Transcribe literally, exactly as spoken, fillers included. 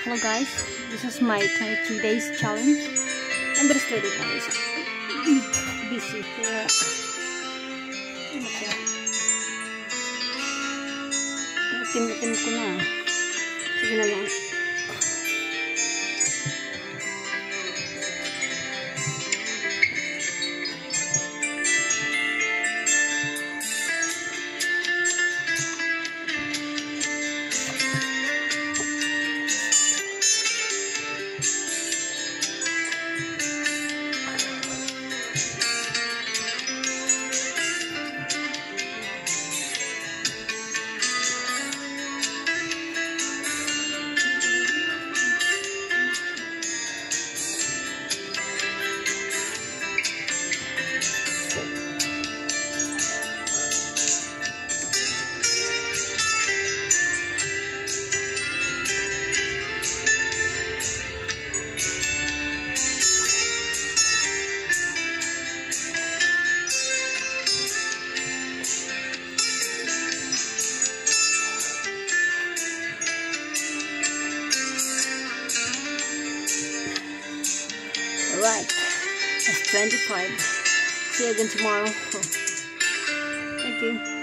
Hello guys, this is my twenty-three days challenge. I'm very steady guys. Busy here. Itim-itim ko na. Sige na lang. Alright, that's twenty-five. See you again tomorrow. Thank you.